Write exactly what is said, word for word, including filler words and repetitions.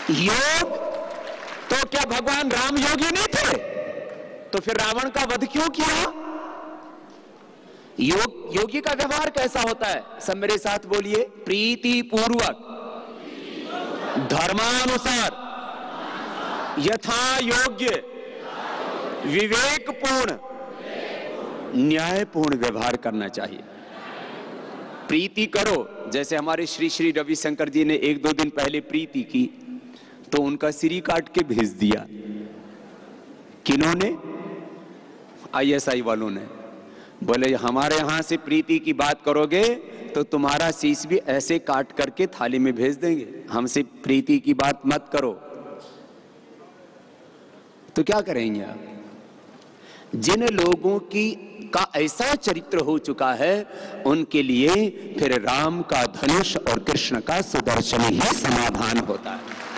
योग, तो क्या भगवान राम योगी नहीं थे? तो फिर रावण का वध क्यों किया? योग, योगी का व्यवहार कैसा होता है? सब मेरे साथ बोलिए, प्रीति पूर्वक, धर्मानुसार, यथा योग्य, विवेकपूर्ण, न्यायपूर्ण व्यवहार करना चाहिए। प्रीति करो, जैसे हमारे श्री श्री रविशंकर जी ने एक दो दिन पहले प्रीति की तो उनका सिरी काट के भेज दिया। किन्होंने? आई एस आई वालों ने। बोले हमारे यहां से प्रीति की बात करोगे तो तुम्हारा शीश भी ऐसे काट करके थाली में भेज देंगे, हमसे प्रीति की बात मत करो। तो क्या करेंगे आप? जिन लोगों की का ऐसा चरित्र हो चुका है उनके लिए फिर राम का धनुष और कृष्ण का सुदर्शन ही समाधान होता है।